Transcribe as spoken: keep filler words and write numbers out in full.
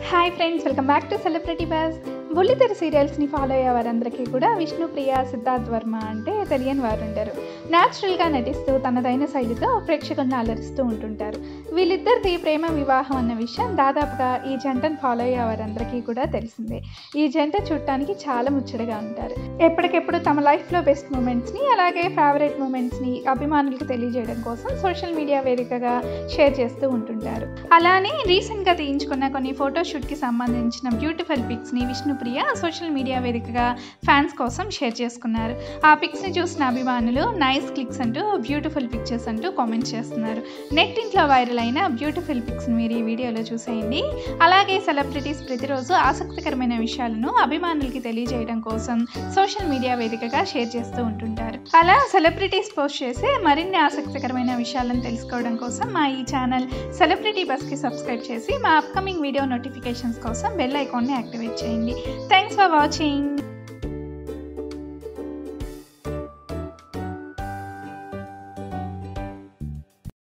Hi friends, welcome back to celebrity buzz. బుల్లితెర సీరియల్స్ని follow అయ్యే వారందరికీ కూడా విష్ణు, ప్రియ, సిద్ధార్థ్ వర్మ అంటే తెలియని వారు ఉంటారు. న్యాచురల్గా నటిస్తూ తనదైన శైలితో ప్రేక్షకులను అలరిస్తూ ఉంటుంటారు. వీళ్ళిద్దరిది ప్రేమ వివాహం అన్న విషయం దాదాపుగా ఈ జంటను ఫాలో అయ్యే వారందరికీ కూడా తెలిసిందే. ఈ జంట చూడటానికి చాలా ముచ్చటగా ఉంటారు. ఎప్పటికెప్పుడు తమ లైఫ్లో బెస్ట్ మూమెంట్స్ని అలాగే ఫేవరెట్ మూమెంట్స్ని అభిమానులకు తెలియజేయడం కోసం సోషల్ మీడియా వేదికగా షేర్ చేస్తూ ఉంటుంటారు. అలానే రీసెంట్గా తీయించుకున్న కొన్ని ఫోటోషూట్కి సంబంధించిన బ్యూటిఫుల్ పిక్స్ని విష్ణు, ప్రియ సోషల్ మీడియా వేదికగా ఫ్యాన్స్ కోసం షేర్ చేసుకున్నారు. ఆ పిక్స్ని చూసిన అభిమానులు నైస్ క్లిక్స్ అంటూ, బ్యూటిఫుల్ పిక్చర్స్ అంటూ కామెంట్స్ చేస్తున్నారు. నెట్ ఇంట్లో వైరల్ అయిన బ్యూటిఫుల్ పిక్స్ని మీరు ఈ వీడియోలో చూసేయండి. అలాగే సెలబ్రిటీస్ ప్రతిరోజు ఆసక్తికరమైన విషయాలను అభిమానులకి తెలియజేయడం కోసం సోషల్ మీడియా వేదికగా షేర్ చేస్తూ ఉంటుంటారు. అలా సెలబ్రిటీస్ పోస్ట్ చేసే మరిన్ని ఆసక్తికరమైన విషయాలను తెలుసుకోవడం కోసం మా ఈ ఛానల్ సెలబ్రిటీ బస్కి సబ్స్క్రైబ్ చేసి మా అప్కమింగ్ వీడియో నోటిఫికేషన్స్ కోసం బెల్ ఐకాన్ని యాక్టివేట్ చేయండి. Thanks for watching.